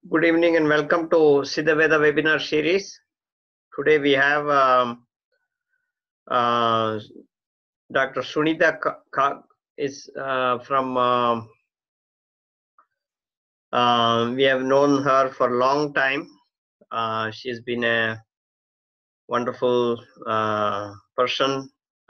Good evening and welcome to Siddha-Vetha webinar series. Today we have uh, Dr. Sunita is from, we have known her for a long time. She's been a wonderful person.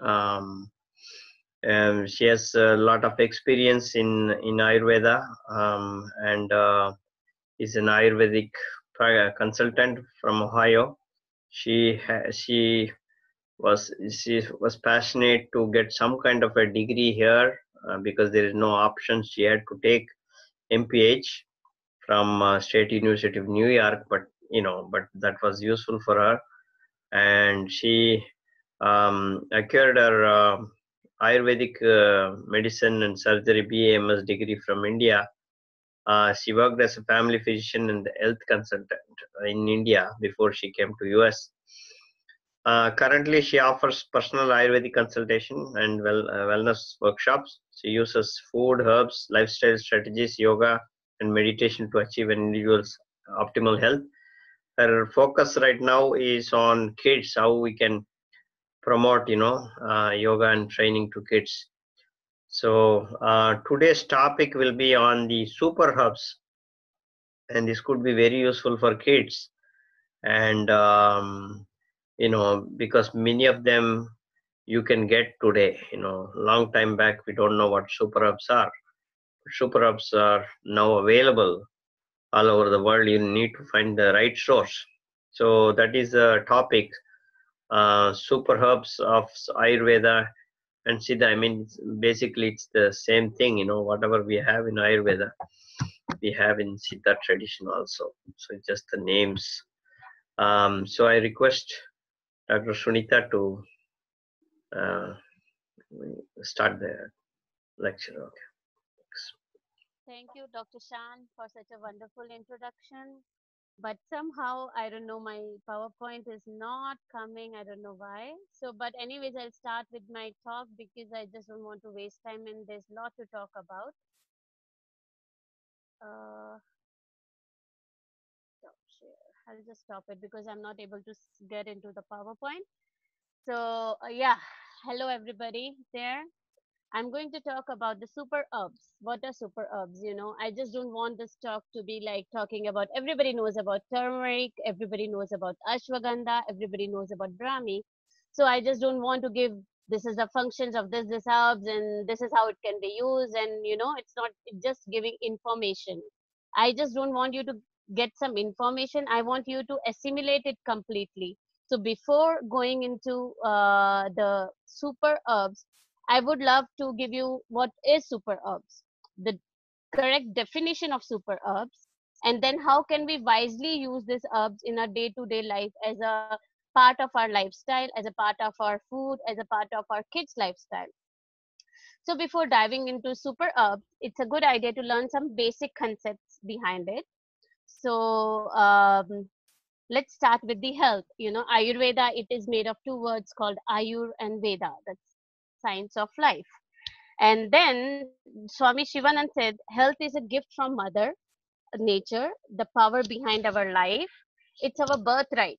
And she has a lot of experience in Ayurveda and is an Ayurvedic consultant from Ohio. She was passionate to get some kind of a degree here because there is no option. She had to take MPH from State University of New York, but that was useful for her, and she acquired her Ayurvedic medicine and surgery BAMS degree from India. She worked as a family physician and health consultant in India before she came to US. Currently, she offers personal Ayurvedic consultation and wellness workshops. She uses food, herbs, lifestyle strategies, yoga, and meditation to achieve an individual's optimal health. Her focus right now is on kids, how we can promote, yoga and training to kids. So today's topic will be on the super herbs, and this could be very useful for kids. And because many of them you can get today. Long time back we don't know what super herbs are. Super herbs are now available all over the world. You need to find the right source. So that is the topic. Super herbs of Ayurveda and Siddha. I mean, basically it's the same thing. Whatever we have in Ayurveda, we have in Siddha tradition also. So it's just the names. So I request Dr. Sunita to start the lecture. Okay. Thank you, Dr. Shan, for such a wonderful introduction. But somehow, I don't know, my PowerPoint is not coming. I don't know why. So, but anyways, I'll start with my talk because I just don't want to waste time and there's a lot to talk about. Uh, Stop share. I'll just stop it because I'm not able to get into the PowerPoint. So, yeah, hello everybody there. I'm going to talk about the super herbs. What are super herbs? I just don't want this talk to be like talking about everybody knows about turmeric, everybody knows about ashwagandha, everybody knows about brahmi. So I just don't want to give this is the functions of this herbs and this is how it can be used, and it's not just giving information. I just don't want you to get some information. I want you to assimilate it completely. So before going into the super herbs, I would love to give you what is super herbs, the correct definition of super herbs, and then how can we wisely use these herbs in our day-to-day life as a part of our lifestyle, as a part of our food, as a part of our kids' lifestyle. So before diving into super herbs, it's a good idea to learn some basic concepts behind it. So let's start with the health. Ayurveda, it is made of two words called Ayur and Veda. That's science of life. And then Swami Shivanand said, health is a gift from Mother Nature, the power behind our life. It's our birthright.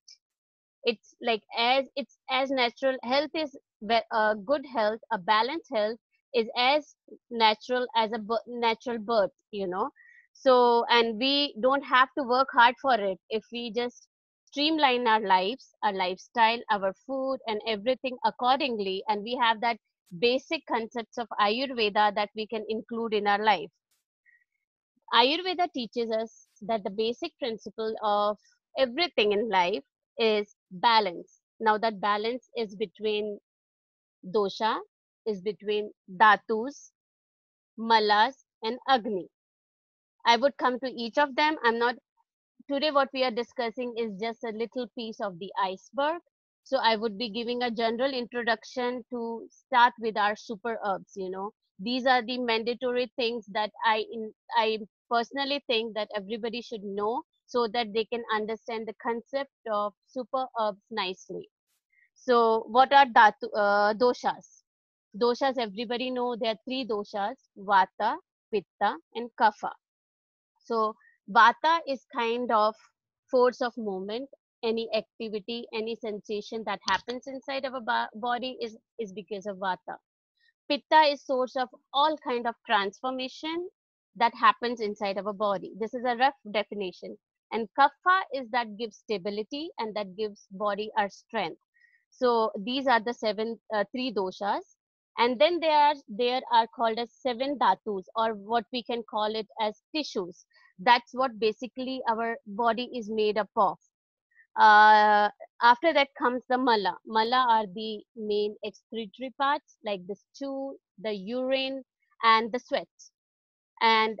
It's as natural. Health is good health, a balanced health is as natural as a natural birth. So, and we don't have to work hard for it if we just streamline our lives, our lifestyle, our food, and everything accordingly. And we have that basic concepts of Ayurveda that we can include in our life. Ayurveda teaches us that the basic principle of everything in life is balance. Now, that balance is between dosha, is between dhatus, malas, and agni. I would come to each of them. I'm not Today what we are discussing is just a little piece of the iceberg. So I would be giving a general introduction to start with our super herbs. These are the mandatory things that I personally think that everybody should know so that they can understand the concept of super herbs nicely. So what are doshas? Doshas, everybody know there are three doshas: vata, pitta, and kapha. So Vata is kind of force of movement. Any activity, any sensation that happens inside of a body is because of Vata. Pitta is source of all kind of transformation that happens inside of a body. This is a rough definition. And Kapha is that gives stability and that gives body our strength. So these are the three doshas. And then there are called as seven dhatus, or what we can call it as tissues. That's what basically our body is made up of. Uh, After that comes the mala. Mala are the main excretory parts like the stool, the urine, and the sweat. And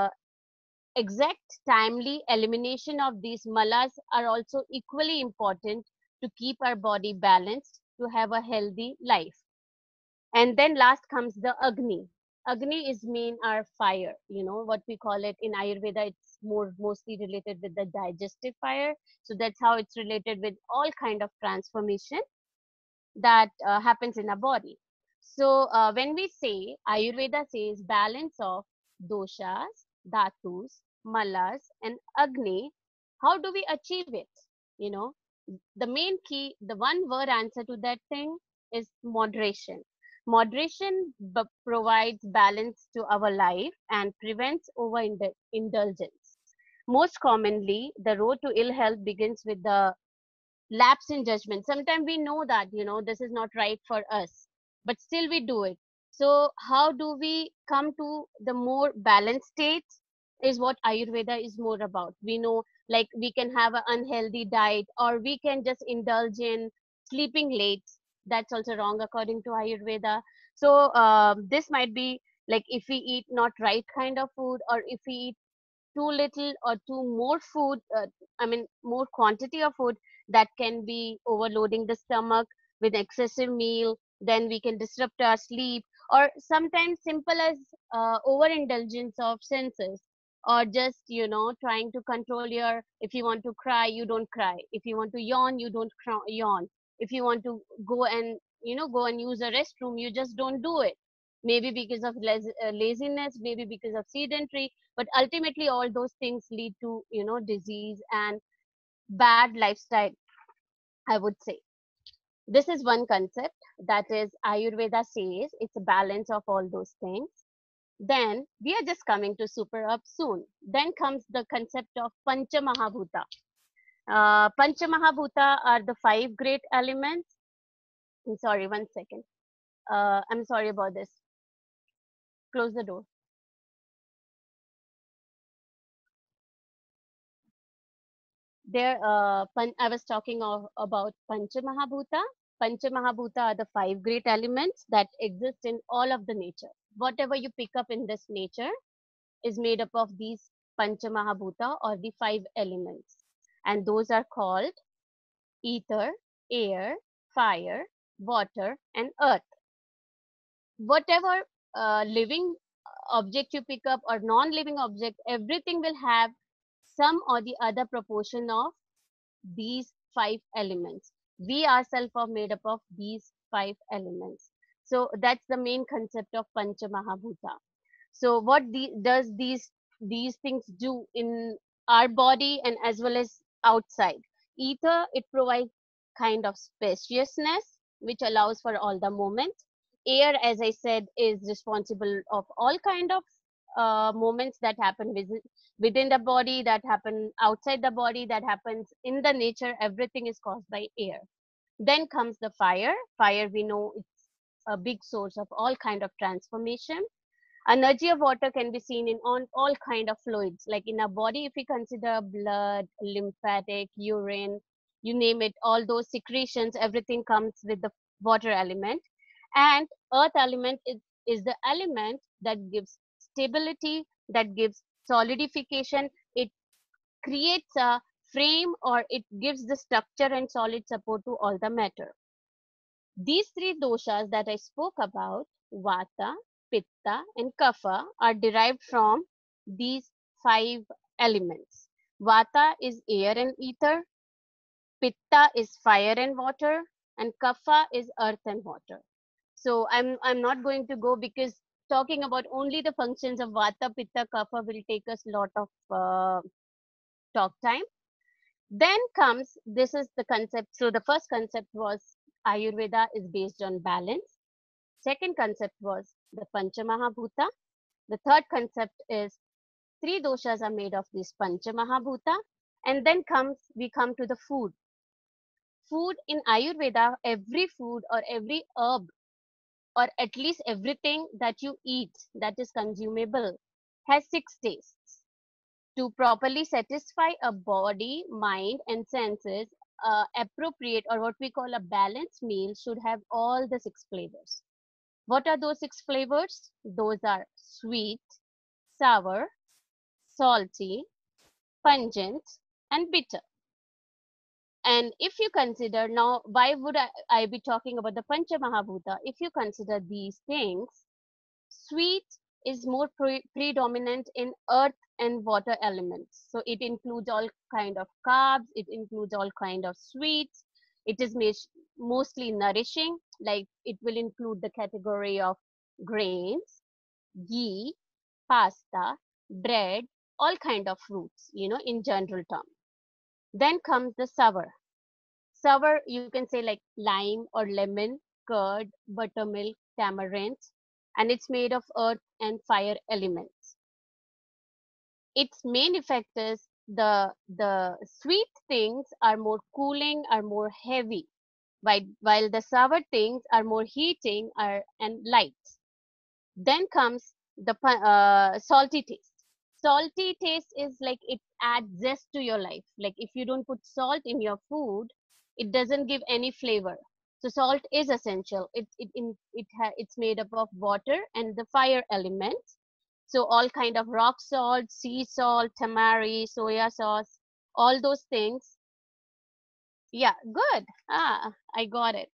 exact timely elimination of these malas are also equally important to keep our body balanced to have a healthy life. And then last comes the Agni. Agni is mean our fire, what we call it in Ayurveda. It's mostly related with the digestive fire. So that's how it's related with all kind of transformation that happens in our body. So when we say Ayurveda says balance of doshas, dhatus, malas, and Agni, how do we achieve it? You know, the main key, the one word answer to that thing is moderation. Moderation provides balance to our life and prevents overindulgence. Most commonly, the road to ill health begins with the lapse in judgment. Sometimes we know that, this is not right for us, but still we do it. So, how do we come to the more balanced states? Is what Ayurveda is more about. We know, like, we can have an unhealthy diet, or we can just indulge in sleeping late. That's also wrong according to Ayurveda. So, this might be like if we eat not right kind of food, or if we eat too little or too more food, more quantity of food, that can be overloading the stomach with excessive meal, then we can disrupt our sleep, or sometimes simple as overindulgence of senses, or just trying to control your, if you want to cry you don't cry, if you want to yawn you don't yawn, if you want to go and go and use a restroom, you just don't do it, maybe because of laziness, maybe because of sedentary, but ultimately all those things lead to disease and bad lifestyle, I would say. This is one concept, that is Ayurveda says it's a balance of all those things. Then we are just coming to super up soon. Then comes the concept of Pancha Mahabhuta. Pancha Mahabhuta are the five great elements. I'm sorry, one second. I'm sorry about this. Close the door. I was talking about Pancha Mahabhuta. Pancha Mahabhuta are the five great elements that exist in all of the nature. Whatever you pick up in this nature is made up of these Pancha Mahabhuta, or the five elements. And those are called ether, air, fire, water, and earth. Whatever living object you pick up or non-living object, everything will have some or the other proportion of these five elements. We ourselves are made up of these five elements. So that's the main concept of Pancha Mahabhuta. So what does these things do in our body and as well as outside? Ether, it provides kind of spaciousness which allows for all the movements. Air, as I said, is responsible of all kind of movements that happen within the body, that happen outside the body, that happens in the nature. Everything is caused by air. Then comes the fire. Fire, we know it's a big source of all kind of transformation. Energy of water can be seen in on all kind of fluids, like in our body. If we consider blood, lymphatic, urine, you name it, all those secretions, everything comes with the water element. And earth element is the element that gives stability, that gives solidification. It creates a frame, or it gives the structure and solid support to all the matter. These three doshas that I spoke about, Vata, Pitta, and Kapha, are derived from these five elements. Vata is air and ether, Pitta is fire and water, and Kapha is earth and water. So I'm not going to go, because talking about only the functions of Vata, Pitta, Kapha will take us lot of talk time. Then comes, this is the concept. So the first concept was Ayurveda is based on balance. Second concept was the Panchamahabhuta. The third concept is three doshas are made of this Panchamahabhuta. And then we come to the food. Food in Ayurveda, every food or every herb or at least everything that you eat that is consumable has six tastes. To properly satisfy a body, mind, and senses, appropriate or what we call a balanced meal should have all the six flavors. What are those six flavors? Those are sweet, sour, salty, pungent, and bitter. And if you consider now, why would I be talking about the Pancha Mahabhuta? If you consider these things, sweet is more predominant in earth and water elements. So it includes all kind of carbs, it includes all kind of sweets. It is mostly nourishing, like it will include the category of grains, ghee, pasta, bread, all kind of fruits, in general term. Then comes the sour. Sour, you can say like lime or lemon, curd, buttermilk, tamarind, and it's made of earth and fire elements. Its main effect is the sweet things are more cooling, are more heavy, while the sour things are more heating and light. Then comes the salty taste. Salty taste is like it adds zest to your life. Like if you don't put salt in your food, it doesn't give any flavor. So salt is essential. It's made up of water and the fire elements. So all kind of rock salt, sea salt, tamari, soya sauce, all those things. Yeah, good. I got it.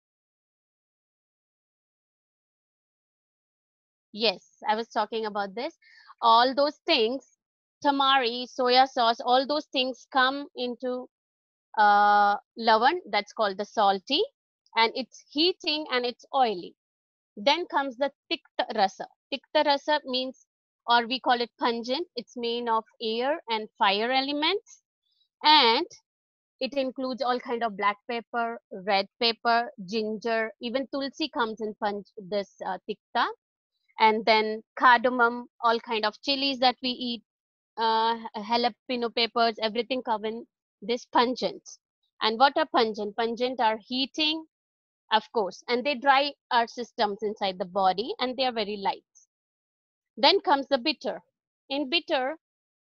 Yes, I was talking about this. All those things, tamari, soya sauce, all those things come into lavan, that's called the salty, and it's heating and it's oily. Then comes the tikta rasa. Tikta rasa means, or we call it pungent, it's made of air and fire elements, and it includes all kind of black pepper, red pepper, ginger, even tulsi comes in this tikta, and then cardamom, all kind of chilies that we eat, jalapeno peppers, everything come in this pungents. And what are pungent? Pungent are heating, of course, and they dry our systems inside the body, and they are very light. Then comes the bitter. In bitter,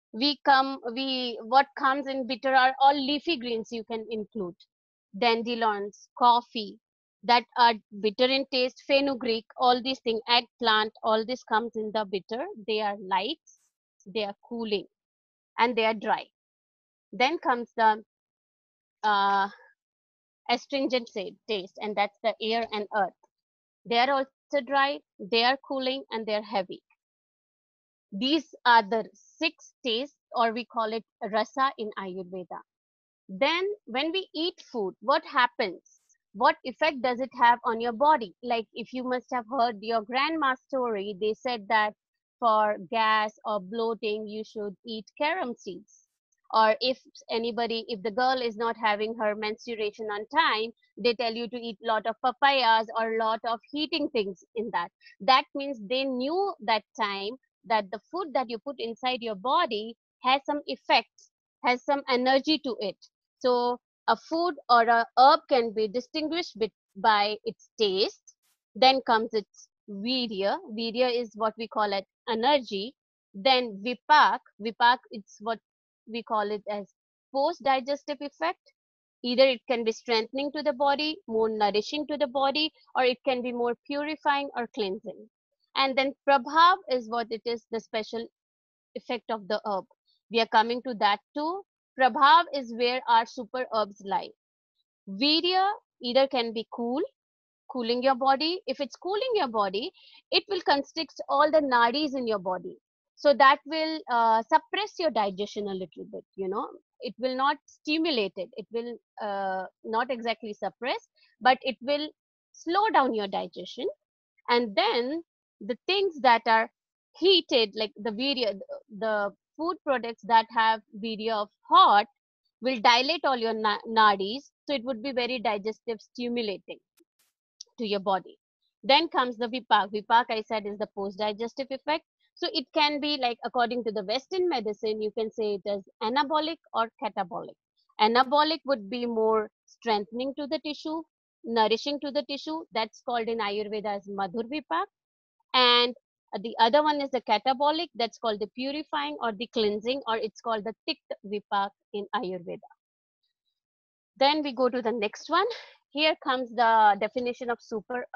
what comes in bitter are all leafy greens you can include. Dandelions, coffee, that are bitter in taste, fenugreek, all these things, eggplant, all this comes in the bitter. They are light, they are cooling, and they are dry. Then comes the uh, astringent taste, and that's the air and earth. They are also dry, they are cooling, and they are heavy. These are the six tastes, or we call it rasa in Ayurveda. Then when we eat food, what happens? What effect does it have on your body? Like if you must have heard your grandma's story, they said that for gas or bloating, you should eat carom seeds. Or if the girl is not having her menstruation on time, they tell you to eat lot of papayas or lot of heating things in that. That means they knew that time that the food that you put inside your body has some effects, has some energy to it. So a food or a herb can be distinguished by its taste. Then comes its virya. Virya is what we call it energy. Then vipak. Vipak, it's what we call it as post digestive effect. Either it can be strengthening to the body, more nourishing to the body, or it can be more purifying or cleansing. And then prabhav is what it is, the special effect of the herb. We are coming to that too. Prabhav is where our super herbs lie. Virya either can be cooling your body. If it's cooling your body, it will constrict all the nadis in your body. So that will suppress your digestion a little bit. It will not stimulate it. It will not exactly suppress, but it will slow down your digestion. And then The things that are heated, like the virya, the food products that have virya of hot, will dilate all your nadis, so it would be very digestive stimulating to your body. Then comes the vipak. Vipak, I said, is the post digestive effect. So it can be like, according to the Western medicine, you can say it as anabolic or catabolic. Anabolic would be more strengthening to the tissue, nourishing to the tissue. That's called in Ayurveda as Madhur Vipak. And the other one is the catabolic, that's called the purifying or the cleansing, or it's called the Tikt Vipak in Ayurveda. Then we go to the next one. Here comes the definition of super.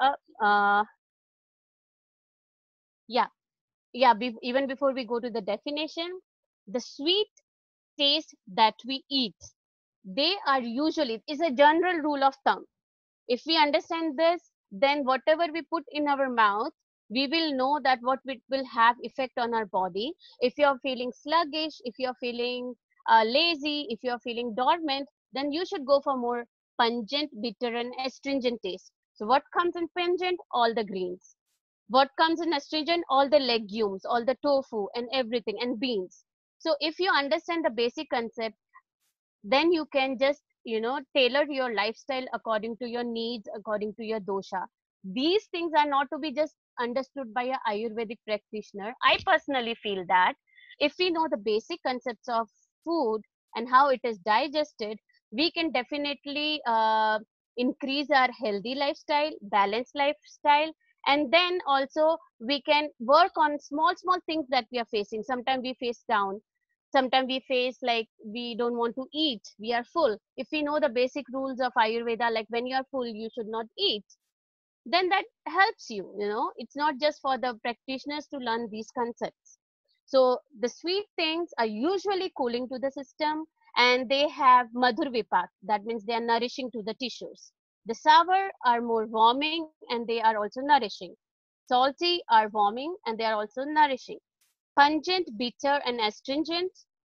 Yeah, yeah. Even before we go to the definition, the sweet taste that we eat, they are usually, is a general rule of thumb. If we understand this, then whatever we put in our mouth, we will know that what it will have effect on our body. If you're feeling sluggish, if you're feeling lazy, if you're feeling dormant, then you should go for more pungent, bitter, and astringent taste. So what comes in pungent? All the greens. What comes in astringent? All the legumes, all the tofu and everything, and beans. So if you understand the basic concept, then you can just, tailor your lifestyle according to your needs, according to your dosha. These things are not to be just understood by a ayurvedic practitioner. I personally feel that if we know the basic concepts of food and how it is digested, we can definitely increase our healthy lifestyle, balanced lifestyle. And then also we can work on small small things that we are facing. Sometimes we face down, sometimes we face like we don't want to eat, we are full. If we know the basic rules of ayurveda, like when you are full you should not eat, then that helps you. It's not just for the practitioners to learn these concepts. So the sweet things are usually cooling to the system, and they have madhur vipak, that means they are nourishing to the tissues. The sour are more warming and they are also nourishing. Salty are warming and they are also nourishing. Pungent, bitter, and astringent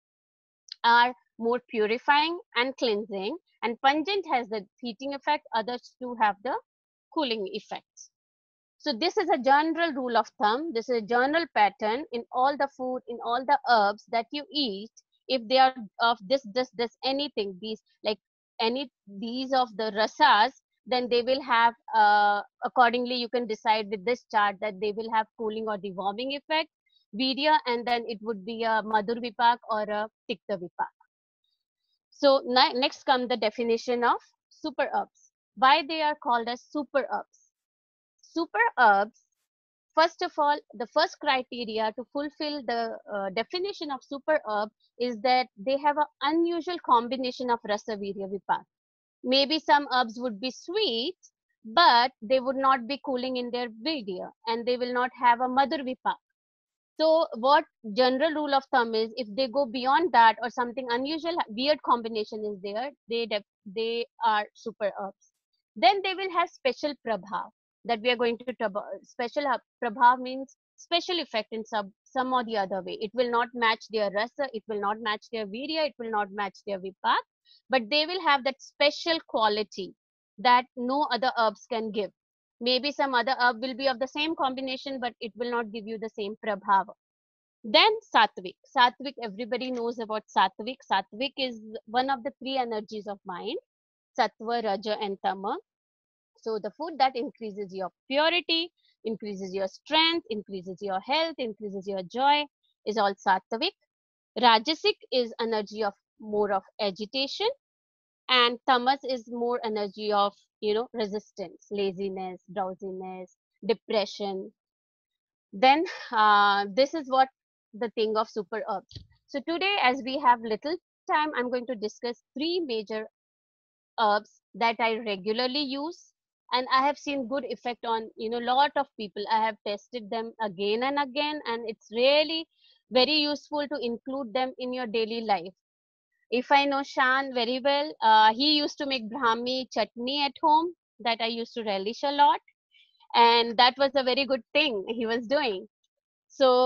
are more purifying and cleansing, and pungent has the heating effect, others two have the cooling effects. So this is a general rule of thumb, this is a general pattern in all the food, in all the herbs that you eat. If they are of this anything, these like any these of the rasas, then they will have, accordingly you can decide with this chart that they will have cooling or the warming effect, virya, and then it would be a madhur vipak or a tikta vipak. So next come the definition of super herbs. Why they are called as super herbs? Super herbs, first of all, the first criteria to fulfill the definition of super herb is that they have an unusual combination of rasa, virya, vipak. Maybe some herbs would be sweet, but they would not be cooling in their virya, and they will not have a madhur vipak. So what general rule of thumb is, if they go beyond that or something unusual, weird combination is there, they are super herbs. Then they will have special prabhav, that we are going to special prabhav means special effect in some or the other way. It will not match their rasa, it will not match their virya, it will not match their vipak, but they will have that special quality that no other herbs can give. Maybe some other herb will be of the same combination, but it will not give you the same prabhava. Then sattvic. Sattvic, everybody knows about sattvic. Sattvic is one of the three energies of mind, sattva, raja, and tama. So the food that increases your purity, increases your strength, increases your health, increases your joy is all sattvic. Rajasic is energy of more of agitation, and tamas is more energy of, resistance, laziness, drowsiness, depression. Then this is what the thing of super herbs. So today, as we have little time, I'm going to discuss three major herbs that I regularly use, and I have seen good effect on, lot of people. I have tested them again and again, and it's really very useful to include them in your daily life. If I know Shan very well, he used to make Brahmi chutney at home that I used to relish a lot. And that was a very good thing he was doing. So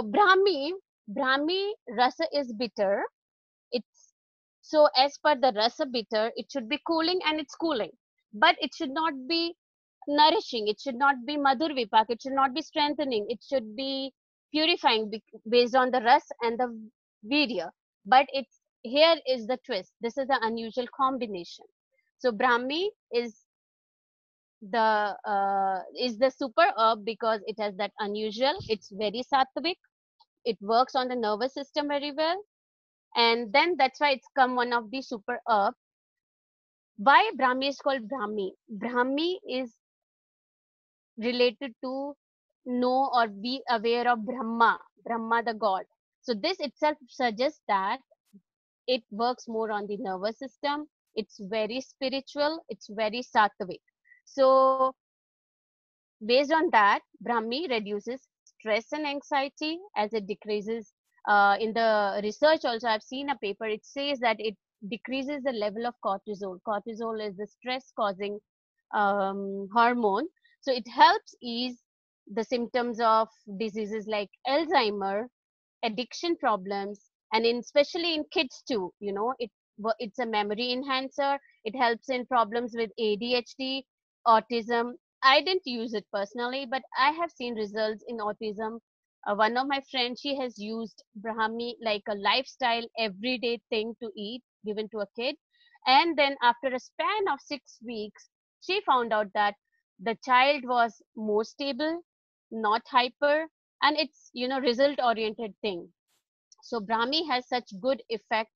Brahmi rasa is bitter. It's so as per the rasa bitter, it should be cooling and it's cooling, but it should not be nourishing. It should not be Madhur Vipak. It should not be strengthening. It should be purifying based on the ras and the virya. But it's here is the twist. This is the unusual combination. So Brahmi is the super herb because it has that unusual. It's very sattvic. It works on the nervous system very well, and then that's why it's come one of the super herb. Why Brahmi is called Brahmi? Brahmi is related to know or be aware of Brahma the god. So this itself suggests that it works more on the nervous system. It's very spiritual. It's very sattvic. So based on that, Brahmi reduces stress and anxiety as it decreases. In the research, also, I've seen a paper, it says that it decreases the level of cortisol. Cortisol is the stress causing hormone. So it helps ease the symptoms of diseases like Alzheimer, addiction problems, and especially in kids too. It's a memory enhancer. It helps in problems with ADHD, autism. I didn't use it personally, but I have seen results in autism. One of my friends, she has used Brahmi like a lifestyle everyday thing to eat given to a kid, and then after a span of 6 weeks she found out that the child was more stable, not hyper, and it's result oriented thing. So Brahmi has such good effect,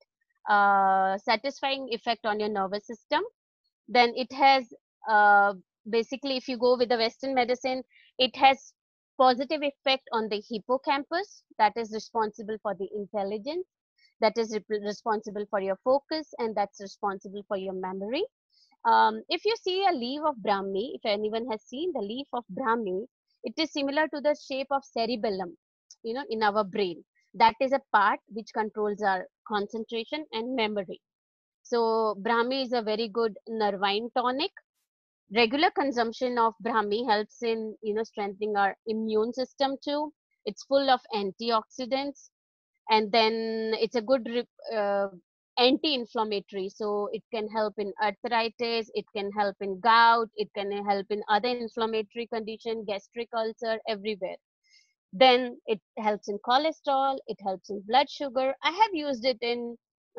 satisfying effect on your nervous system. Then it has, uh, basically, if you go with the Western medicine, it has positive effect on the hippocampus that is responsible for the intelligence, that is responsible for your focus, and that's responsible for your memory. If you see a leaf of Brahmi, if anyone has seen the leaf of Brahmi, it is similar to the shape of cerebellum, in our brain. That is a part which controls our concentration and memory. So Brahmi is a very good nervine tonic. Regular consumption of Brahmi helps in strengthening our immune system too. It's full of antioxidants, and then it's a good anti-inflammatory, so it can help in arthritis, it can help in gout, it can help in other inflammatory condition, gastric ulcer, everywhere. Then it helps in cholesterol, it helps in blood sugar. I have used it in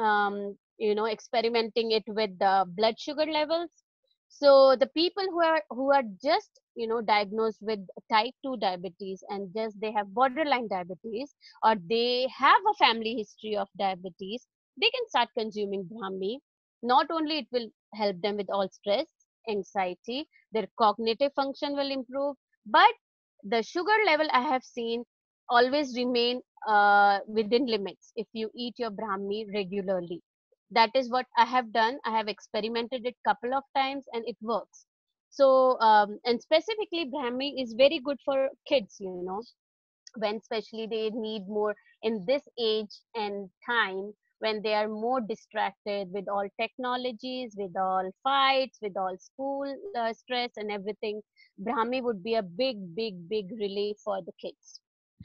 experimenting it with the blood sugar levels. So the people who are just diagnosed with type 2 diabetes, and just they have borderline diabetes, or they have a family history of diabetes, they can start consuming Brahmi. Not only it will help them with all stress, anxiety, their cognitive function will improve, but the sugar level I have seen always remain within limits if you eat your Brahmi regularly. That is what I have done. I have experimented it couple of times and it works. So and specifically Brahmi is very good for kids, when especially they need more in this age and time, when they are more distracted with all technologies, with all fights, with all school stress and everything. Brahmi would be a big relief for the kids.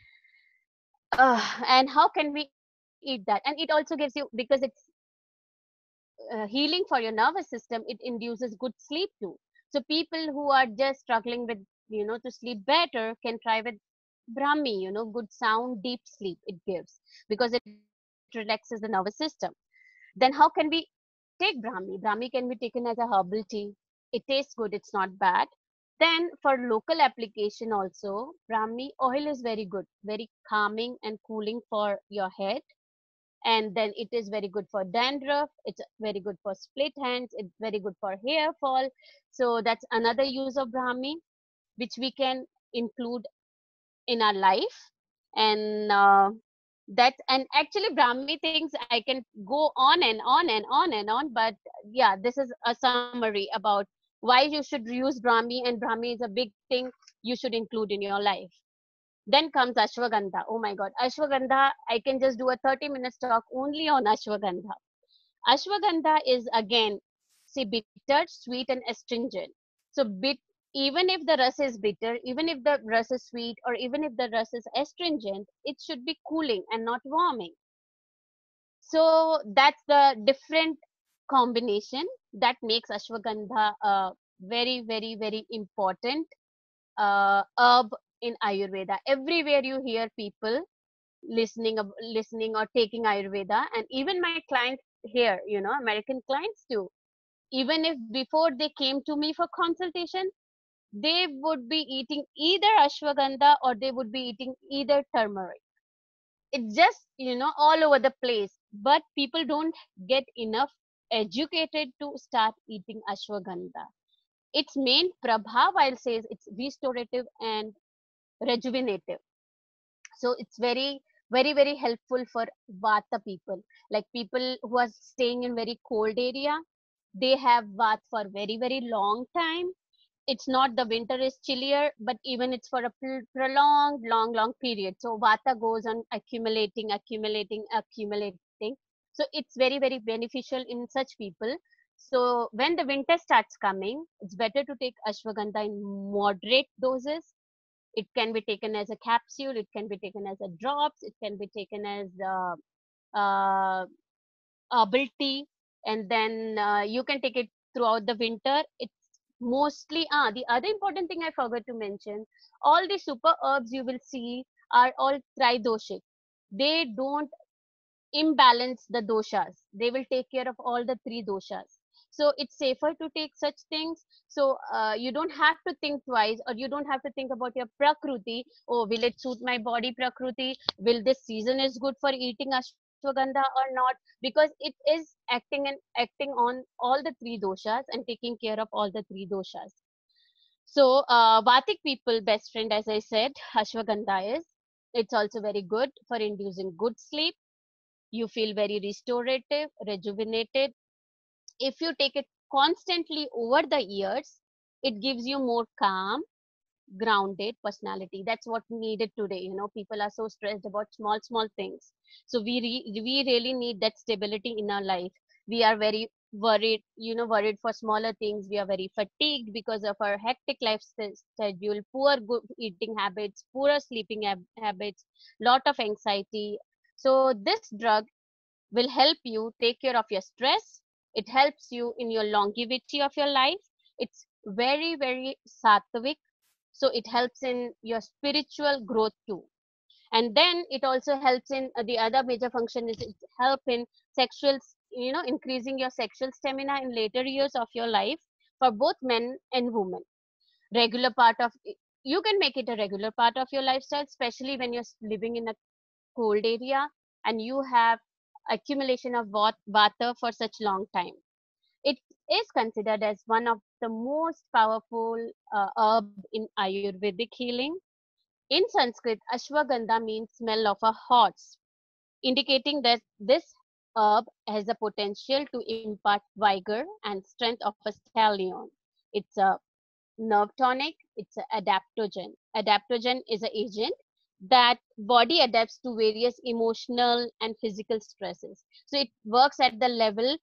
And how can we eat that? And it also gives you, because it's healing for your nervous system, it induces good sleep too. So people who are just struggling with to sleep better can try with Brahmi, good sound deep sleep it gives, because it relaxes the nervous system. Then how can we take Brahmi? Brahmi can be taken as a herbal tea. It tastes good, it's not bad. Then for local application also, Brahmi oil is very good, very calming and cooling for your head. And then it is very good for dandruff, it's very good for split hands, it's very good for hair fall. So that's another use of Brahmi which we can include in our life. And that, and actually Brahmi things I can go on and on and on and on, but yeah, this is a summary about why you should use Brahmi, and Brahmi is a big thing you should include in your life. Then comes ashwagandha. Oh my god, ashwagandha, I can just do a 30 minutes talk only on ashwagandha. Ashwagandha is again, see, bitter, sweet, and astringent. So even if the rus is bitter, even if the rus is sweet, or even if the rus is astringent, it should be cooling and not warming. So that's the different combination that makes ashwagandha very, very, very important herb in Ayurveda. Everywhere you hear people listening or taking Ayurveda, and even my clients here, American clients too. Even if before they came to me for consultation, they would be eating either ashwagandha or they would be eating either turmeric. It's just, all over the place. But people don't get enough educated to start eating ashwagandha. Its main prabhav, I'll say, is it's restorative and rejuvenative. So it's very, very, very helpful for vata people, like people who are staying in very cold area. They have vata for very, very long time. It's not the winter is chillier, but even it's for a prolonged long period. So vata goes on accumulating. So it's very, very beneficial in such people. So when the winter starts coming, it's better to take ashwagandha in moderate doses. It can be taken as a capsule, it can be taken as a drops, it can be taken as herbal tea, and then you can take it throughout the winter. It's mostly the other important thing I forgot to mention, all the super herbs you will see are all tridoshic. They don't imbalance the doshas. They will take care of all the three doshas. So it's safer to take such things. So you don't have to think twice, or you don't have to think about your prakruti. Oh, will it suit my body prakruti? Will this season is good for eating ashwagandha or not? Because it is acting on all the three doshas and taking care of all the three doshas. So Vatik people best friend, as I said, ashwagandha is. It's also very good for inducing good sleep. You feel very restorative, rejuvenated. If you take it constantly over the years, it gives you more calm, grounded personality. That's what needed today. People are so stressed about small things. So we really need that stability in our life. We are very worried for smaller things. We are very fatigued because of our hectic life schedule, poor good eating habits, poor sleeping habits, lot of anxiety. So this drug will help you take care of your stress. It helps you in your longevity of your life. It's very, very sattvic. So it helps in your spiritual growth too. And then it also helps in the other major function is it help in sexual, increasing your sexual stamina in later years of your life for both men and women. Regular part of You can make it a regular part of your lifestyle, especially when you're living in a cold area and you have accumulation of vata for such long time. It is considered as one of the most powerful herb in Ayurvedic healing. In Sanskrit, ashwagandha means smell of a horse, indicating that this herb has the potential to impart vigor and strength of a stallion. It's a nerve tonic, it's an adaptogen. Adaptogen is an agent that body adapts to various emotional and physical stresses. So it works at the level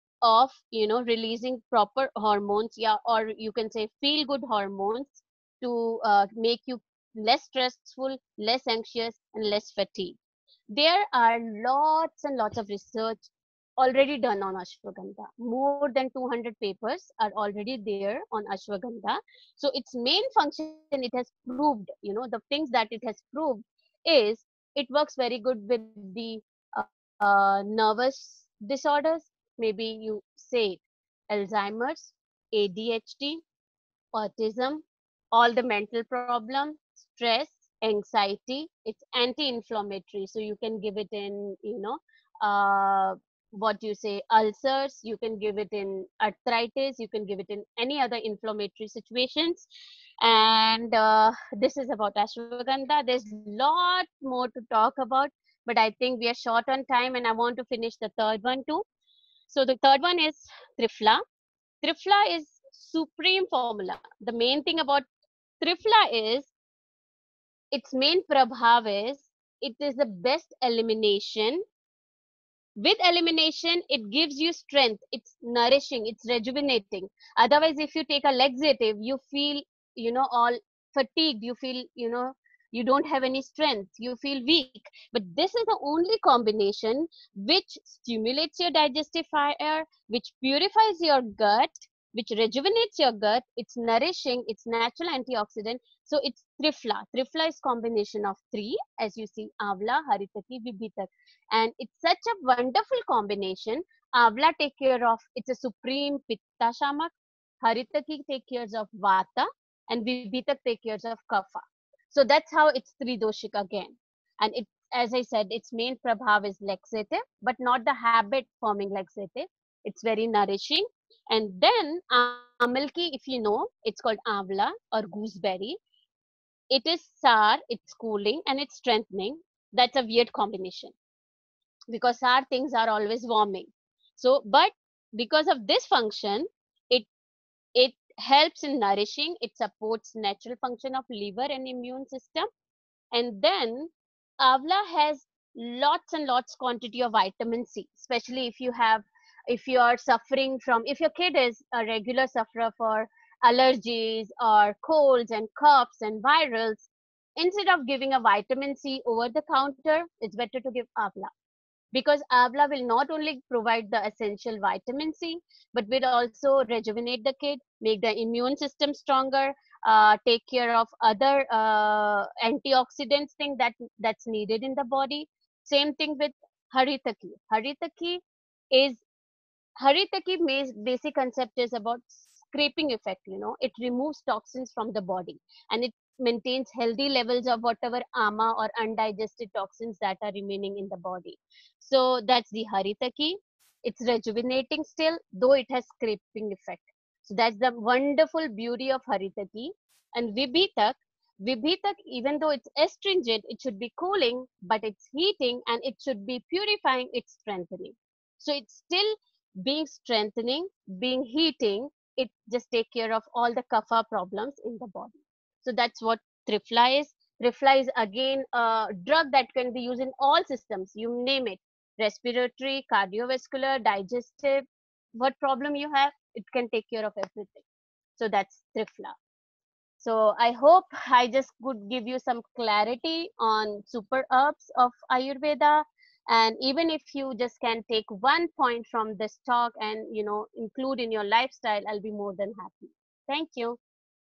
of releasing proper hormones, yeah, or you can say feel good hormones to make you less stressful, less anxious, and less fatigued. There are lots and lots of research already done on ashwagandha. More than 200 papers are already there on ashwagandha. So its main function it has proved, the things that it has proved is it works very good with the nervous disorders. Maybe you say it, Alzheimer's, ADHD, autism, all the mental problem, stress, anxiety. It's anti-inflammatory, so you can give it in, what you say, ulcers. You can give it in arthritis. You can give it in any other inflammatory situations. And this is about ashwagandha. There's lot more to talk about, but I think we are short on time, and I want to finish the third one too. So the third one is Trifla. Trifla is supreme formula. The main thing about Trifla is its main prabhav is it is the best elimination. With elimination, it gives you strength. It's nourishing. It's rejuvenating. Otherwise, if you take a laxative, you feel, all fatigued. You feel, you don't have any strength. You feel weak. But this is the only combination which stimulates your digestive fire, which purifies your gut, which rejuvenates your gut. It's nourishing, it's natural antioxidant. So it's Trifla. Trifla is combination of three, as you see, Avla, Haritaki, Vibhitak. And it's such a wonderful combination. Avla take care of, it's a supreme Pitta Shamak. Haritaki take care of Vata, and Vibhitak take care of Kapha. So that's how it's Tridoshik again. And it, as I said, its main prabhav is laxative, but not the habit forming laxative. It's very nourishing. And then amalki, if you know, it's called amla or gooseberry. It is sour, it's cooling, and it's strengthening. That's a weird combination because sour things are always warming. So, but because of this function, it it helps in nourishing. It supports natural function of liver and immune system. And then Avla has lots and lots quantity of vitamin C, especially if you are suffering from, if your kid is a regular sufferer for allergies or colds and coughs and virals, instead of giving a vitamin C over the counter, it's better to give Avla, because Avla will not only provide the essential vitamin C, but will also rejuvenate the kid, make the immune system stronger, take care of other antioxidants thing that's needed in the body. Same thing with Haritaki. Haritaki is Haritaki basic concept is about scraping effect. It removes toxins from the body, and it maintains healthy levels of whatever ama or undigested toxins that are remaining in the body. So that's the Haritaki. It's rejuvenating still, though it has scraping effect. So that's the wonderful beauty of Haritaki. And Vibhitak, even though it's astringent, it should be cooling, but it's heating, and it should be purifying, it's strengthening. So it's still being strengthening, being heating. It just take care of all the kapha problems in the body. So that's what Trifla is. Trifla is again a drug that can be used in all systems, you name it: respiratory, cardiovascular, digestive. What problem you have, it can take care of everything. So that's Trifla. So I hope I just could give you some clarity on super herbs of Ayurveda. And even if you just can take one point from this talk and include in your lifestyle, I'll be more than happy. Thank you.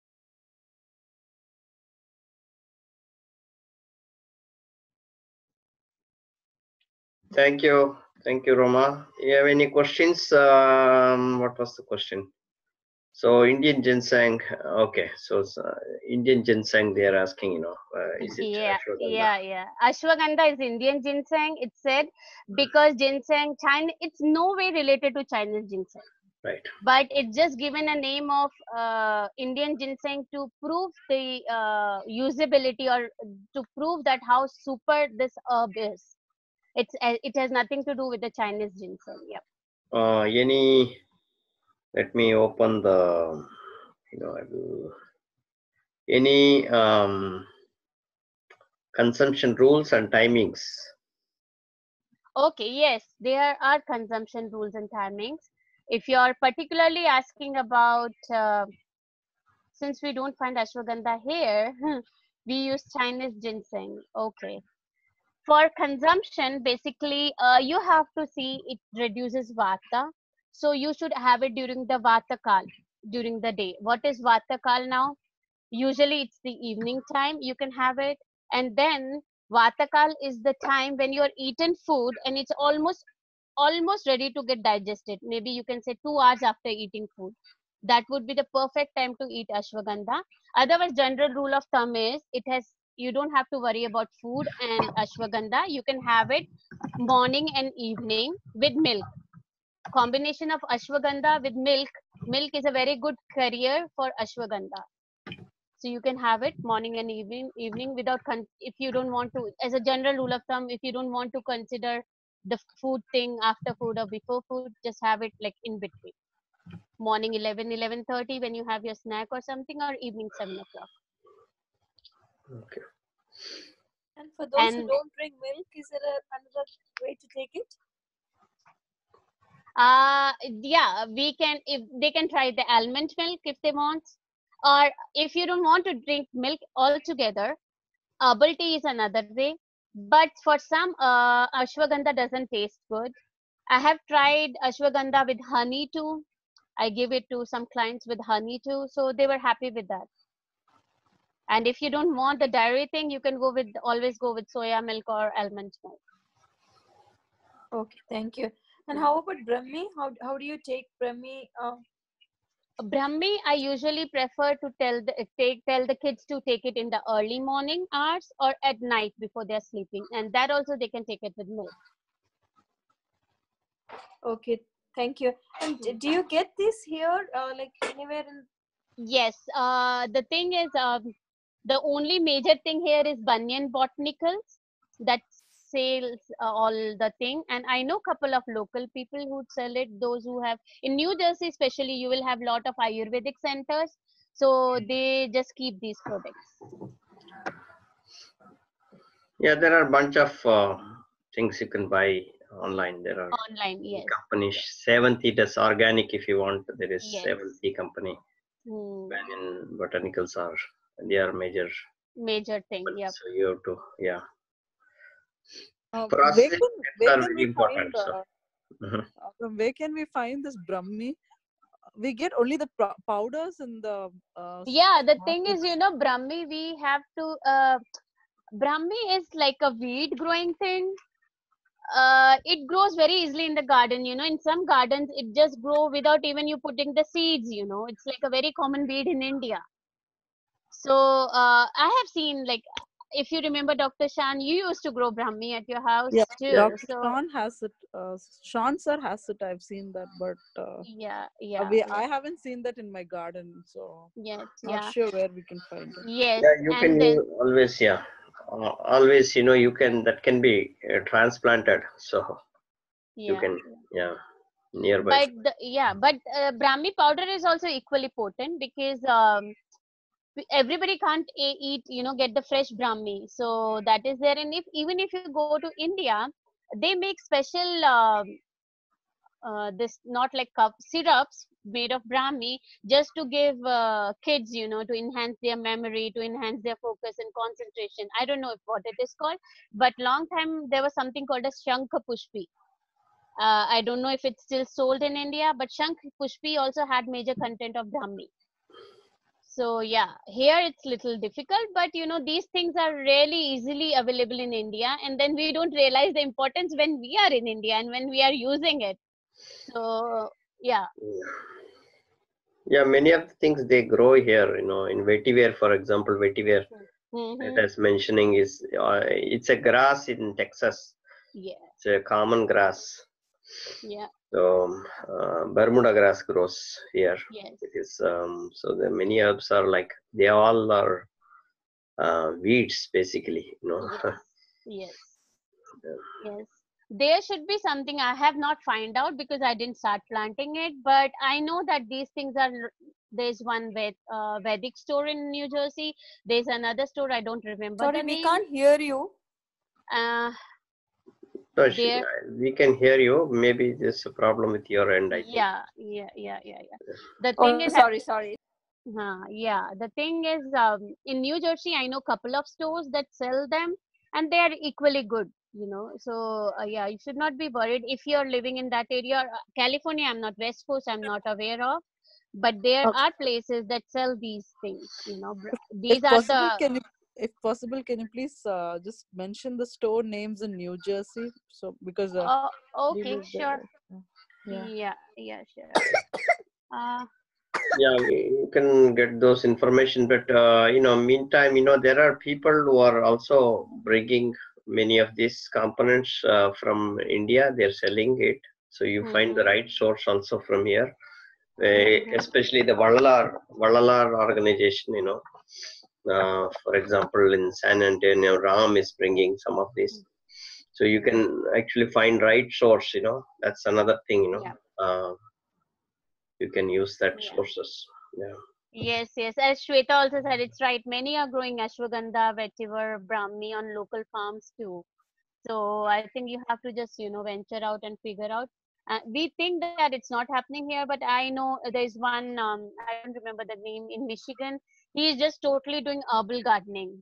Thank you, Roma. You have any questions? What was the question? So Indian ginseng. Okay, so Indian ginseng. They are asking. Is it Yeah, ashwagandha? yeah. Ashwagandha is Indian ginseng. It said because ginseng, China, it's no way related to Chinese ginseng. Right. But it's just given a name of Indian ginseng to prove the usability, or to prove that how super this herb is. It has nothing to do with the Chinese ginseng. Yep. Any? Let me open the. I will, any consumption rules and timings. Okay. Yes, there are consumption rules and timings. If you are particularly asking about, since we don't find ashwagandha here, we use Chinese ginseng. Okay. For consumption, basically, you have to see it reduces vata. So you should have it during the vata kal, during the day. What is vata kal now? Usually it's the evening time you can have it. And then vata kal is the time when you're eaten food and it's almost ready to get digested. Maybe you can say 2 hours after eating food. That would be the perfect time to eat ashwagandha. Otherwise, general rule of thumb is you don't have to worry about food and ashwagandha. You can have it morning and evening with milk. Combination of ashwagandha with milk. Milk is a very good carrier for ashwagandha. So you can have it morning and evening without if you don't want to, as a general rule of thumb, if you don't want to consider the food thing after food or before food, just have it like in between, morning 11:30 when you have your snack or something, or evening 7 o'clock. Okay. And for those who And don't drink milk, is there another way to take it? yeah, we can, if they can try the almond milk if they want, or if you don't want to drink milk altogether, herbal tea is another way. But for some, ashwagandha doesn't taste good. I have tried ashwagandha with honey too. I give it to some clients with honey too, so they were happy with that. And if you don't want the dairy thing, you can always go with soya milk or almond milk. Okay, thank you. And how about Brahmi? How do you take Brahmi? Brahmi, I usually prefer to tell the kids to take it in the early morning hours or at night before they're sleeping, and that also they can take it with milk. Okay, thank you. And do you get this here, like anywhere in? Yes, the thing is, the only major thing here is Banyan Botanicals that sells all the thing, and I know couple of local people who sell it. Those who have in New Jersey, especially, you will have lot of Ayurvedic centers, so they just keep these products. Yeah, there are a bunch of things you can buy online. There are Online, yes, companies. Seventh does organic if you want. There is yes. Seventh company. Hmm. Banyan botanicals are they are major. Major thing, yep. So you have to Where processing can steps are we very important. find So mhm. where can we find this Brahmi? We get only the powders in the Yeah, the thing is, markets. Brahmi, we have to Brahmi is like a weed growing thing. It grows very easily in the garden. In some gardens it just grow without even you putting the seeds. It's like a very common weed in India. So I have seen, like, if you remember, Dr. Shan, you used to grow Brahmi at your house Yeah, too. Dr. So Sean has it. Sean sir has it. I've seen that, but yeah, I haven't seen that in my garden, so yes, not yeah, sure where we can find it. yes, Yeah, you can and then use always. Yeah, always. You can that can be transplanted. So you yeah. can nearby. But Brahmi powder is also equally potent because everybody can't eat, get the fresh Brahmi. So that is there. And even if you go to India, they make special this not like cup syrups made of Brahmi, just to give kids, to enhance their memory, to enhance their focus and concentration. I don't know if what it is called, but long time there was something called as Shankha Pushpi. I don't know if it's still sold in India, but Shankh Pushpi also had major content of Brahmi. So yeah, here it's little difficult, but these things are really easily available in India, and then we don't realize the importance when we are in India and when we are using it. So yeah. Yeah, many of the things they grow here. In vetiver, for example, vetiver that Mm-hmm. I was mentioning is it's a grass in Texas. Yeah. It's a common grass. Yeah. So Bermuda grass grows here. Yes. It is so the many herbs are like they all are weeds basically. Yes. Yes. Yes. There should be something I have not find out because I didn't start planting it, but I know that these things are. There's one Vedic store in New Jersey. There's another store, I don't remember Sorry, the we name. can't hear you. Uh, No, there. we can hear you. Maybe there's a problem with your end, I think. Yeah. The thing Oh, is, sorry. yeah, the thing is, in New Jersey, I know couple of stores that sell them, and they are equally good. So yeah, you should not be worried if you're living in that area. California, I'm not West Coast, I'm not aware of, but there Okay. are places that sell these things. If These are possible, the. can you please just mention the store names in New Jersey? So because we Okay, live sure. there. Yeah. Yeah, sure. Uh, Yeah, you can get those information, but meantime, there are people who are also bringing many of these components from India. They're selling it, so you find the mm-hmm, right source also from here. mm-hmm, Especially the Vallalar organization. For example, in San Antonio, Ram is bringing some of this, so you can actually find right source. That's another thing. yeah, You can use that yeah. sources. Yeah. Yes. As Shweta also said, it's right. Many are growing ashwagandha, vetiver, brahmi on local farms too. So I think you have to just venture out and figure out. We think that it's not happening here, but I know there's one. I don't remember the name in Michigan. He is just totally doing herbal gardening.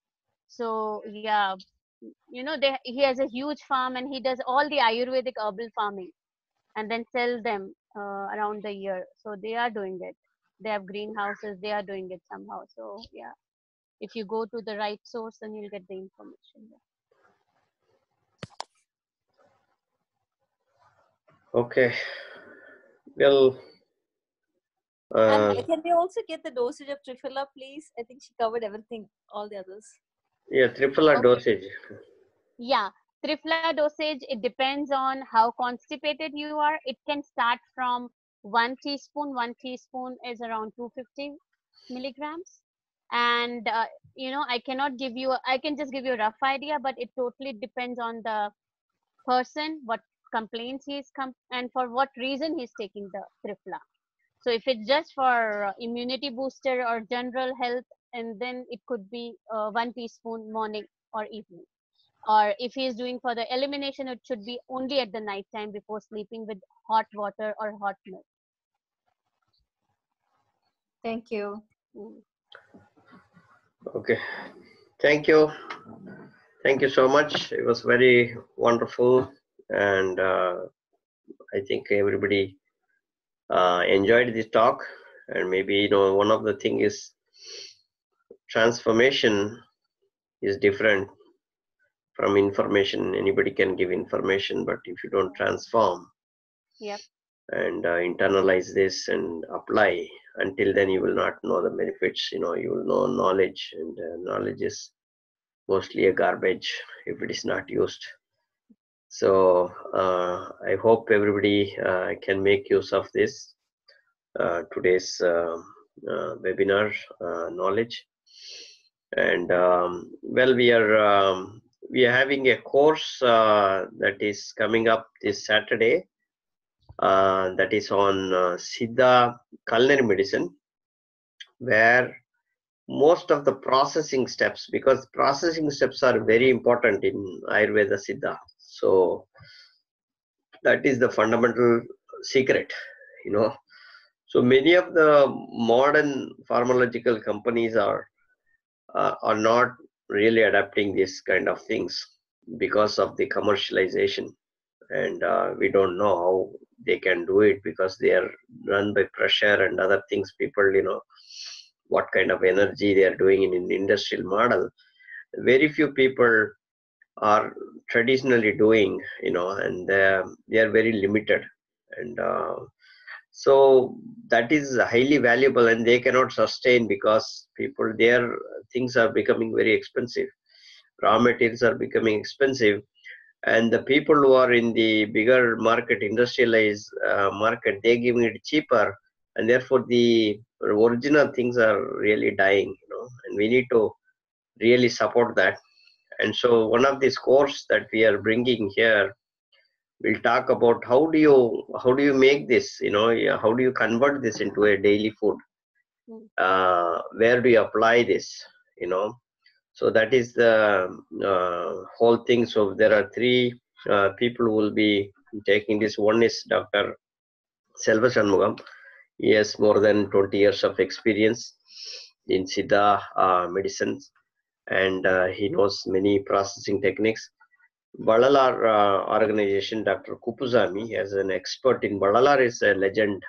So yeah, he has a huge farm and he does all the Ayurvedic herbal farming and then sell them around the year. So they are doing it. They have greenhouses. They are doing it somehow. So yeah, if you go to the right source, then you'll get the information. Okay. Well, And uh, can we also get the dosage of Triphylla, please? I think she covered everything, all the others. yeah, triple a Okay. dosage. Yeah, Tripla dosage, it depends on how constipated you are. It can start from 1 teaspoon. 1 teaspoon is around 250 milligrams. And, I cannot give you, I can just give you a rough idea, but it totally depends on the person, what complaints and for what reason he's taking the Tripla. So if it's just for immunity booster or general health, and then it could be 1 teaspoon morning or evening. Or if he is doing for the elimination, it should be only at the night time before sleeping with hot water or hot milk. Thank you. Mm. Okay. Thank you. Thank you so much. It was very wonderful, and I think everybody enjoyed this talk. And maybe one of the thing is transformation is different from information. Anybody can give information, but if you don't transform Yep. and internalize this and apply, until then you will not know the benefits. You will know knowledge, and knowledge is mostly a garbage if it is not used. So I hope everybody can make use of this today's webinar knowledge. And well, we are having a course that is coming up this Saturday. That is on Siddha culinary medicine, where most of the processing steps, because processing steps are very important in Ayurveda Siddha. So that is the fundamental secret, you know. So many of the modern pharmacological companies are not really adapting this kind of things because of the commercialization, and we don't know how they can do it because they are run by pressure and other things. People, what kind of energy they are doing in an industrial model. Very few people are traditionally doing, and they are very limited, and so that is highly valuable, and they cannot sustain because their things are becoming very expensive. Raw materials are becoming expensive, and the people who are in the bigger market, industrialized market, they're giving it cheaper, and therefore the original things are really dying, and we need to really support that. And so one of these course that we are bringing here will talk about how do you make this, yeah, how do you convert this into a daily food, Mm. where do you apply this, so that is the whole thing. So there are three people who will be taking this. One is Dr. Selva Shanmugam. He has more than 20 years of experience in Siddha medicines, and he knows many processing techniques. Balalar organization, Dr. Kupuzami, as an expert in Balalar, is a legend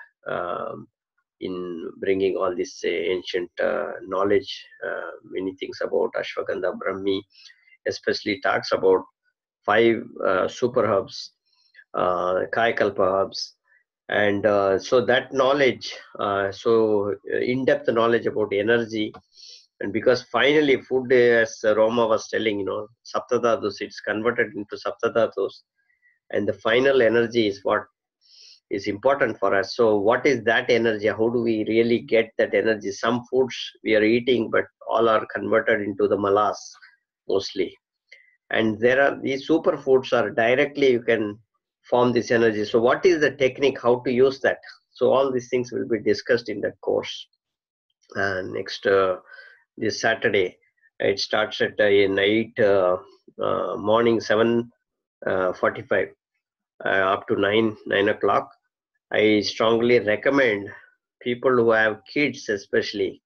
in bringing all this ancient knowledge, many things about Ashwagandha, Brahmi, especially talks about 5 super herbs, Kaikalpa herbs, and so that knowledge, in-depth knowledge about energy. And because finally food, as Roma was telling, Saptadhatus, it's converted into Saptadhatus, and the final energy is what is important for us. So what is that energy? How do we really get that energy? Some foods we are eating, but all are converted into the malas mostly. And there are these superfoods are directly you can form this energy. So what is the technique? How to use that? So all these things will be discussed in that course. Next this Saturday, it starts at in 8 morning 7:45 up to 9 o'clock. I strongly recommend people who have kids, especially.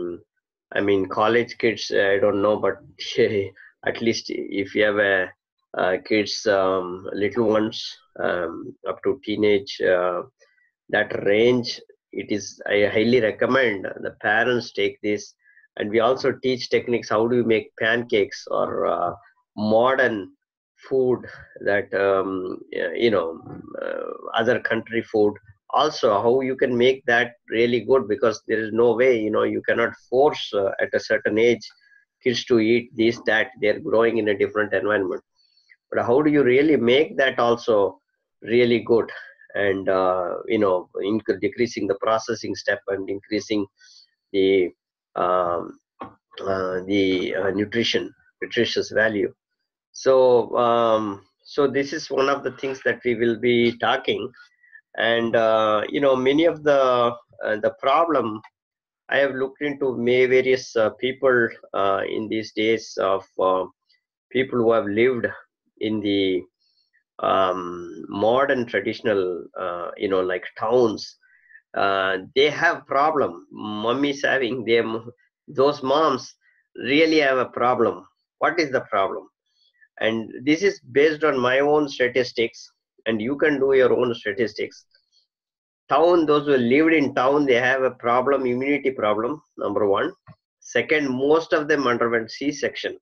I mean, college kids, I don't know, but at least if you have kids, little ones, up to teenage, that range. It is, I highly recommend the parents take this. And we also teach techniques, how do you make pancakes or modern food that other country food, also how you can make that really good, because there is no way, you cannot force at a certain age kids to eat this, that they're growing in a different environment. But how do you really make that also really good? And decreasing the processing step and increasing the um, nutritious value. So this is one of the things that we will be talking. And many of the problem, I have looked into various people in these days of people who have lived in the modern traditional like towns. They have problem, mummies having them, those moms really have a problem. What is the problem? And this is based on my own statistics, and you can do your own statistics. Town, those who lived in town, they have a problem, immunity problem, number one. Second, most of them underwent C-section.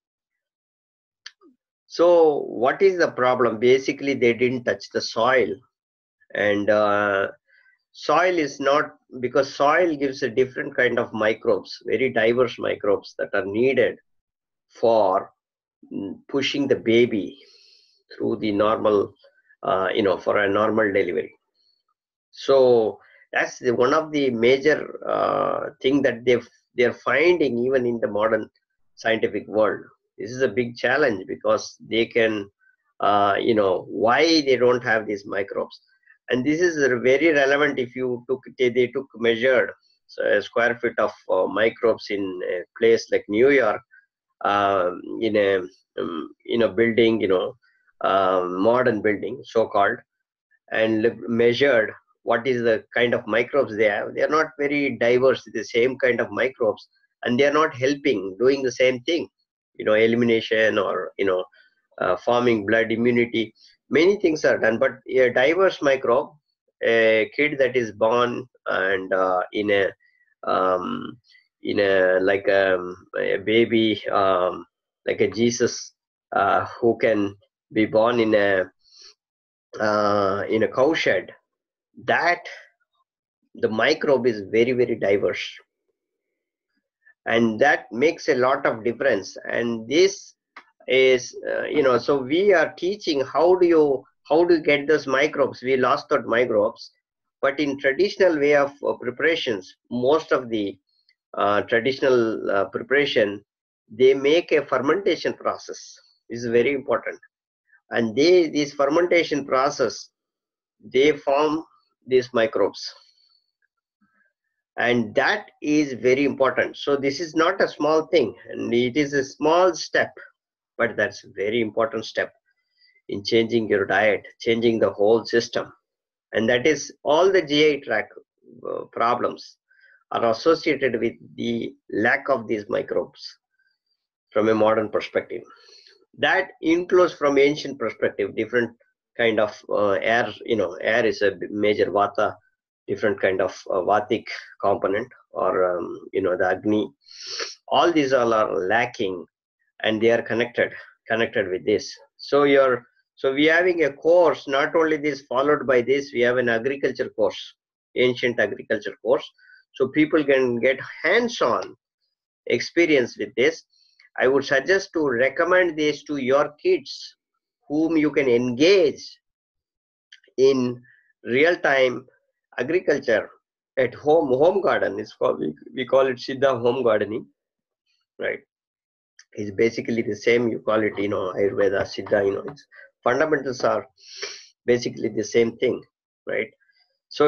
So what is the problem? Basically, they didn't touch the soil. And soil is not, because soil gives a different kind of microbes, very diverse microbes that are needed for pushing the baby through the normal, for a normal delivery. So that's one of the major thing that they're finding even in the modern scientific world. This is a big challenge, because they can, why they don't have these microbes. And this is very relevant. If you they took measured a square feet of microbes in a place like New York, in a building, modern building, so-called, and measured what is the kind of microbes they have. They are not very diverse, the same kind of microbes, and they are not helping, doing the same thing, elimination or forming blood immunity. Many things are done, but a diverse microbe, a kid that is born and in a like a baby, like a Jesus, who can be born in a cow shed, that the microbe is very, very diverse, and that makes a lot of difference. And this is so we are teaching how do you get those microbes. We lost those microbes, but in traditional way of preparations, most of the traditional preparation, they make a fermentation process. This is very important. And this fermentation process, they form these microbes, and that is very important. So this is not a small thing, and it is a small step, but that's a very important step in changing your diet, changing the whole system. And that is all the GI tract problems are associated with the lack of these microbes from a modern perspective. That includes from ancient perspective, different kind of air, air is a major vata, different kind of vatic component, or the Agni. All these all are lacking, and they are connected with this. So we are having a course, not only this, followed by this, we have an agriculture course, ancient agriculture course, so people can get hands-on experience with this. I would suggest to recommend this to your kids, whom you can engage in real-time agriculture at home garden. It's called, we call it Siddha home gardening, right? It's basically the same. You call it, Ayurveda, Siddha, its fundamentals are basically the same thing, right? So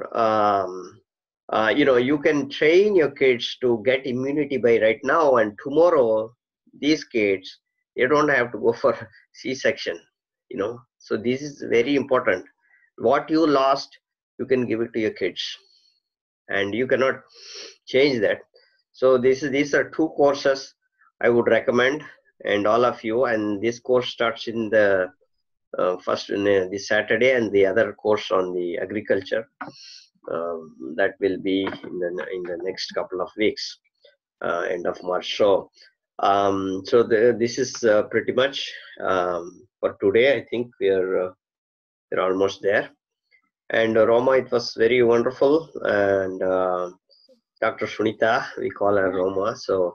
you can train your kids to get immunity by right now, and tomorrow these kids, they don't have to go for C-section, So this is very important. What you lost, you can give it to your kids, and you cannot change that. So these are two courses I would recommend. and all of you. And this course starts in the first in this Saturday, and the other course on the agriculture that will be in the next couple of weeks, end of March. So this is pretty much for today. I think we're almost there. And Roma, it was very wonderful. And Dr. Sunita, we call her Roma. So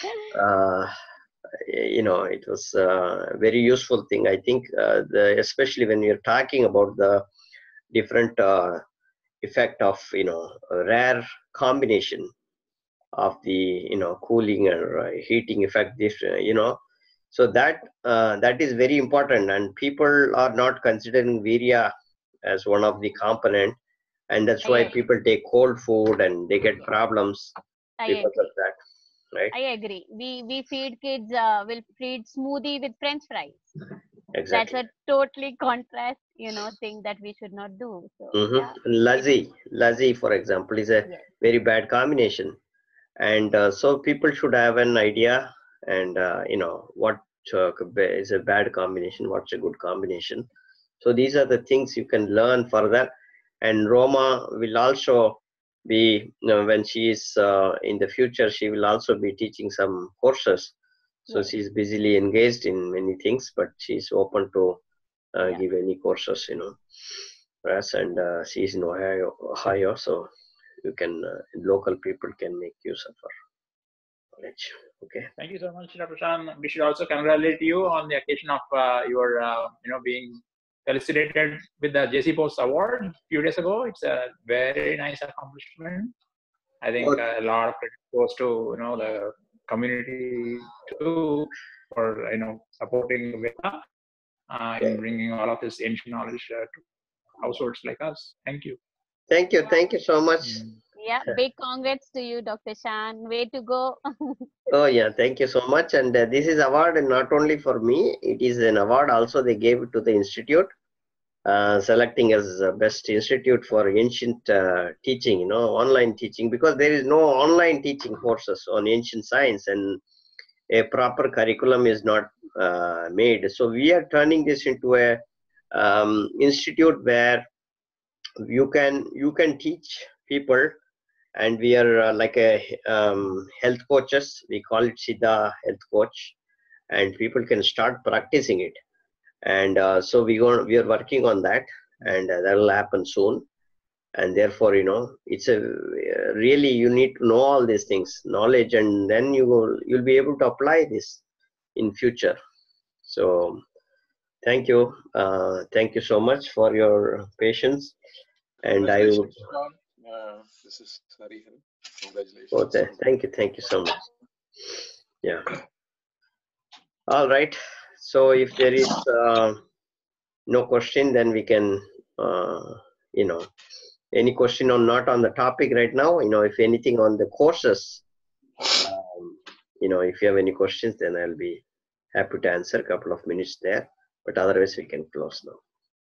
it was a very useful thing. I think especially when you're talking about the different effect of a rare combination of the cooling or heating effect. This so that is very important, and people are not considering virya as one of the component, and that's why people take cold food and they get problems because of that. Right? I agree. We feed kids. Will feed smoothie with French fries. Exactly. That's a totally contrast, thing that we should not do. So Lassi, for example, is a very bad combination, and so people should have an idea, and what is a bad combination, what's a good combination. So these are the things you can learn further. And Roma will also be, when she is in the future, she will also be teaching some courses. So she's busily engaged in many things, but she's open to give any courses, for us. And she's in Ohio, so you can local people can make use of her knowledge. Okay. Thank you so much, Dr. Shan. We should also congratulate you on the occasion of your being felicitated with the JC Post Award a few days ago. It's a very nice accomplishment. I think a lot of credit goes to the community too for supporting Veda in bringing all of this ancient knowledge to households like us. Thank you. Thank you so much. Yeah, big congrats to you, Dr. Shan. Way to go. Oh yeah, thank you so much. And this is award not only for me, it is an award also they gave it to the institute, selecting as best institute for ancient teaching, online teaching, because there is no online teaching courses on ancient science, and a proper curriculum is not made. So we are turning this into a institute where you can teach people. And we are like a health coaches. We call it Siddha Health Coach, and people can start practicing it. And so we are working on that, and that will happen soon. And therefore, it's a really, you need to know all these things, knowledge, and then you'll be able to apply this in future. So thank you so much for your patience. And I will. This is Harihan. Congratulations. Okay, thank you so much. Yeah. All right. So if there is no question, then we can, any question or not on the topic right now. If anything on the courses, if you have any questions, then I'll be happy to answer a couple of minutes there. But otherwise, we can close now.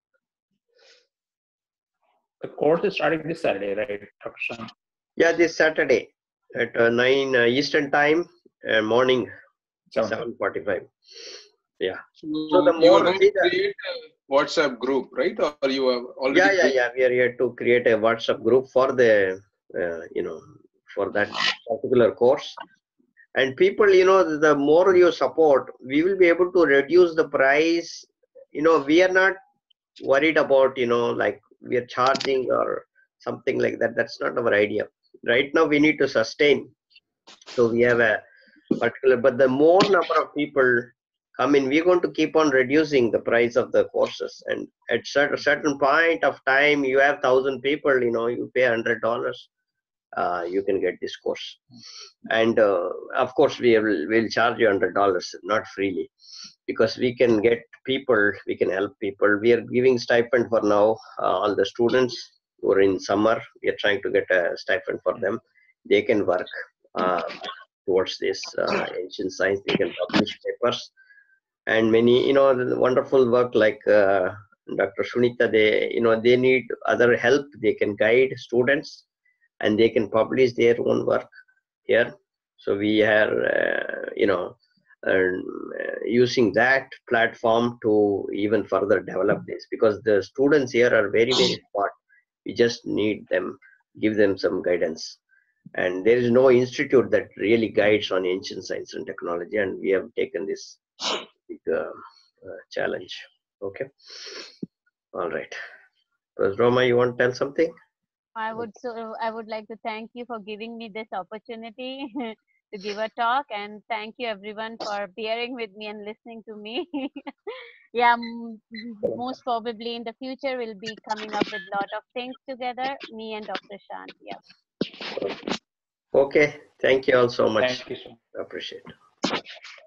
The course is starting this Saturday, right, Dr. Shan? Yeah, this Saturday at 9 Eastern time, morning, 7:45. Yeah. So the more create a WhatsApp group, right? Or you have already? Yeah. We are here to create a WhatsApp group for the, for that particular course. And people, the more you support, we will be able to reduce the price. We are not worried about, like we are charging or something like that. That's not our idea. Right now, we need to sustain. So we have a particular, but the more number of people come in, we're going to keep on reducing the price of the courses. And at certain point of time, you have 1,000 people, you pay $100. You can get this course. And of course, we'll charge you $100, not freely, because we can get people, we can help people. We are giving stipend for now. All the students who are in summer, we are trying to get a stipend for them. They can work towards this ancient science. They can publish papers, and many, wonderful work like Dr. Sunita. They need other help. They can guide students, and they can publish their own work here. So we are, and using that platform to even further develop this, because the students here are very, very smart. We just need them, give them some guidance. And there is no institute that really guides on ancient science and technology, and we have taken this big challenge. Okay, all right. Roma, you want to tell something? I would like to thank you for giving me this opportunity to give a talk, and thank you everyone for bearing with me and listening to me. Yeah, most probably in the future we'll be coming up with a lot of things together, me and Dr. Shant. Yeah. Okay, thank you all so much. Thank you so much. Appreciate it.